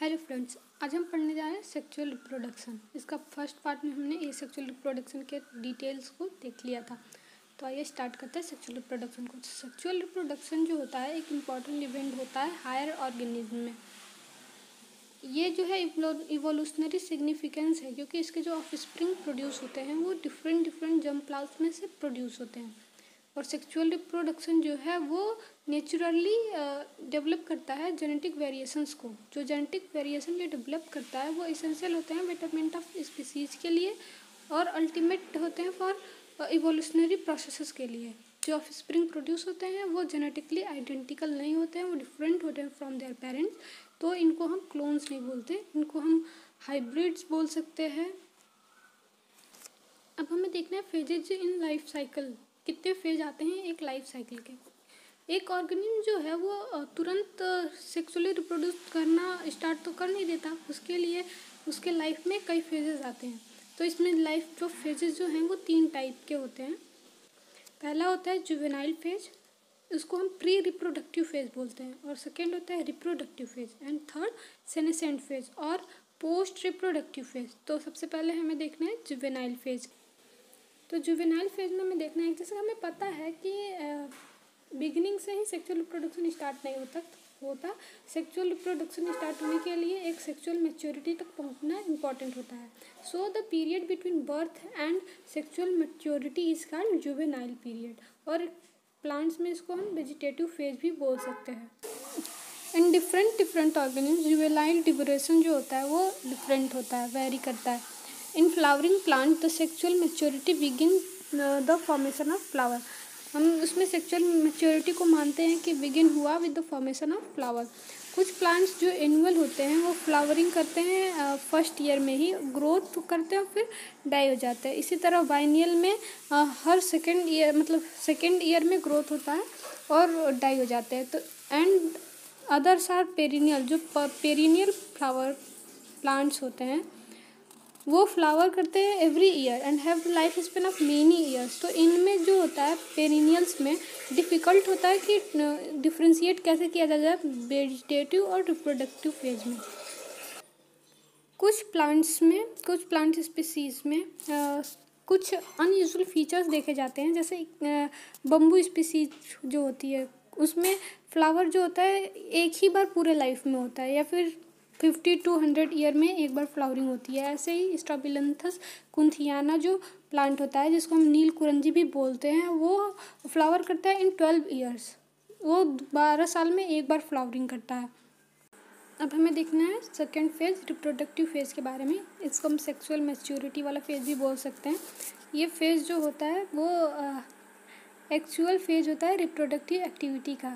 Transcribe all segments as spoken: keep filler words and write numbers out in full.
Hello friends, आज हम पढ़ने जा रहे हैं सेक्सुअल रिप्रोडक्शन। इसका फर्स्ट पार्ट में हमने ये सेक्सुअल रिप्रोडक्शन के डिटेल्स को देख लिया था। तो आइए स्टार्ट करते हैं सेक्सुअल रिप्रोडक्शन को। सेक्सुअल रिप्रोडक्शन जो होता है एक इम्पॉर्टेंट इवेंट होता है हायर ऑर्गेनिज्म में। ये जो है इवोल्यूशनरी सिग्निफिकेंस है क्योंकि इसके जो ऑफस्प्रिंग प्रोड्यूस होते हैं वो डिफरेंट डिफरेंट जर्म प्लांट्स में से प्रोड्यूस होते हैं। और सेक्सुअल रिप्रोडक्शन जो है वो नेचुरली डेवलप करता है जेनेटिक वेरिएशंस को। जो जेनेटिक वेरिएशन ये डेवलप करता है वो इसेंशियल होते हैं बेटरमेंट ऑफ स्पीसीज के लिए और अल्टीमेट होते हैं फॉर इवोल्यूशनरी प्रोसेसेस के लिए। जो ऑफस्प्रिंग प्रोड्यूस होते हैं वो जेनेटिकली आइडेंटिकल नहीं होते हैं, वो डिफरेंट होते हैं फ्रॉम देयर पेरेंट्स। तो इनको हम क्लोन्स नहीं बोलते, इनको हम हाइब्रिड्स बोल सकते हैं। अब हमें देखना है फेजेज इन लाइफ साइकिल। कितने फेज आते हैं एक लाइफ साइकिल के। एक ऑर्गेनिज्म जो है वो तुरंत सेक्सुअली रिप्रोड्यूस करना स्टार्ट तो कर नहीं देता, उसके लिए उसके लाइफ में कई फेजेस आते हैं। तो इसमें लाइफ जो फेजेस जो हैं वो तीन टाइप के होते हैं। पहला होता है जुवेनाइल फेज, उसको हम प्री रिप्रोडक्टिव फेज बोलते हैं। और सेकेंड होता है reproductive phase and third senescent phase और पोस्ट रिप्रोडक्टिव फेज। तो सबसे पहले हमें देखना है जुवेनाइल फेज। तो जुवेनाइल फेज में हमें देखना है, जैसे हमें पता है कि बिगिनिंग से ही सेक्सुअल रिप्रोडक्शन स्टार्ट नहीं होता होता सेक्सुअल रिप्रोडक्शन स्टार्ट होने के लिए एक सेक्सुअल मैच्योरिटी तक पहुंचना इम्पॉर्टेंट होता है। So the period between birth and sexual maturity is called juvenile period. और प्लांट्स में इसको हम वेजिटेटिव फेज भी बोल सकते हैं। In different different organism juvenile duration जो होता है वो डिफरेंट होता है, वेरी करता है। In flowering plant the sexual maturity begin the formation of flower. हम उसमें सेक्सुअल मैच्योरिटी को मानते हैं कि बिगिन हुआ with the formation of flower. कुछ प्लांट्स जो एनुअल होते हैं वो फ्लावरिंग करते हैं फर्स्ट ईयर में ही, ग्रोथ करते हैं और फिर डाई हो जाते हैं। इसी तरह बाइनियल में आ, हर सेकेंड ईयर मतलब सेकेंड ईयर में ग्रोथ होता है और डाई हो जाते हैं। तो एंड अदर्स आर पेरिनियल। जो पेरिनियल फ्लावर प्लांट्स होते हैं वो फ्लावर करते हैं every year and have life span of many years. तो इनमें जो होता है पेरिनियल्स में डिफ़िकल्ट होता है कि डिफ्रेंशिएट कैसे किया जाए वेजिटेटिव और रिप्रोडक्टिव फेज में। कुछ प्लांट्स में कुछ प्लांट स्पीसीज में आ, कुछ अनयूजुअल फीचर्स देखे जाते हैं। जैसे बम्बू स्पीसीज जो होती है उसमें फ्लावर जो होता है एक ही बार पूरे लाइफ में होता है या फिर फिफ्टी टू हंड्रेड ईयर में एक बार फ्लावरिंग होती है। ऐसे ही स्ट्रॉबिलंथस कुंथियाना जो प्लांट होता है जिसको हम नील कुरंजी भी बोलते हैं वो फ्लावर करता है इन ट्वेल्व ईयर्स। वो बारह साल में एक बार फ्लावरिंग करता है। अब हमें देखना है सेकेंड फेज रिप्रोडक्टिव फेज के बारे में। इसको हम सेक्सुअल मैच्योरिटी वाला फेज भी बोल सकते हैं। ये फेज जो होता है वो एक्चुअल फेज होता है रिप्रोडक्टिव एक्टिविटी का।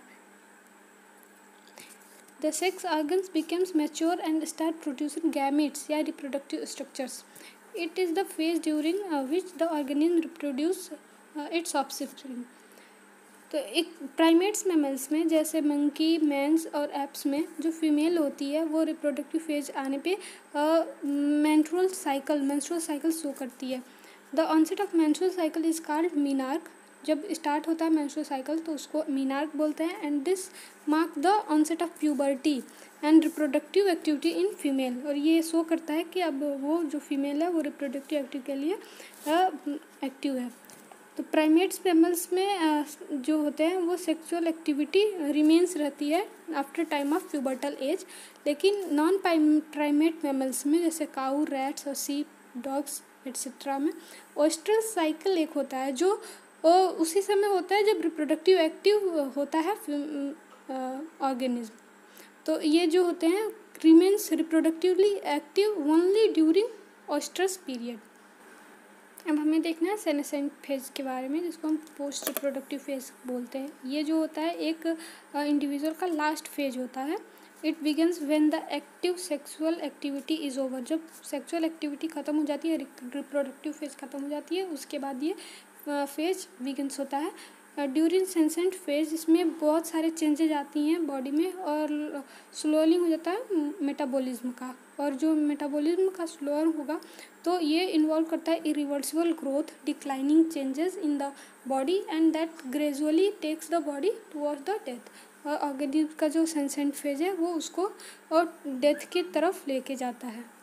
The sex organs becomes mature and start producing gametes या reproductive structures. It is the phase during uh, which the organism reproduce uh, its offspring. तो एक प्राइमेट्स मैमल्स में जैसे मंकी, मैंस और apps में जो female होती है वो रिप्रोडक्टिव फेज आने पे menstrual cycle menstrual cycle show करती है। The onset of menstrual cycle is called menarche. जब स्टार्ट होता है मेंस्ट्रुअल साइकिल तो उसको मीनार्क बोलते हैं। And this mark the onset of puberty and reproductive activity in female. और ये शो करता है कि अब वो जो फीमेल है वो रिप्रोडक्टिव एक्टिव के लिए एक्टिव है। तो प्राइमेट्स मैमल्स में जो होते हैं वो सेक्सुअल एक्टिविटी रिमेंस रहती है after time of pubertal age. लेकिन नॉन प्राइमेट मैमल्स में जैसे काऊ, रैट्स और सीप, डॉग्स एट्सेट्रा में ओस्ट्रल साइकिल एक होता है जो उसी समय होता है जब रिप्रोडक्टिव एक्टिव होता है ऑर्गेनिज्म। तो ये जो होते हैं remains reproductively active only during oestrus period. अब हमें देखना है सेनेसेंट फेज के बारे में जिसको हम पोस्ट रिप्रोडक्टिव फेज बोलते हैं। ये जो होता है एक इंडिविजुअल का लास्ट फेज होता है। It begins when the active sexual activity is over. जब सेक्सुअल एक्टिविटी ख़त्म हो जाती है, रिप्रोडक्टिव फेज ख़त्म हो जाती है, उसके बाद ये फेज बिगिंस होता है। ड्यूरिंग सेनेसेंट फेज इसमें बहुत सारे चेंजेज आती हैं बॉडी में और स्लोलिंग हो जाता है मेटाबॉलिज्म का। और जो मेटाबॉलिज्म का स्लोअर होगा तो ये इन्वॉल्व करता है irreversible growth, declining changes in the body and that gradually takes the body towards the death. Organism का जो सेंसेंट फेज है वो उसको और डेथ की तरफ लेके जाता है।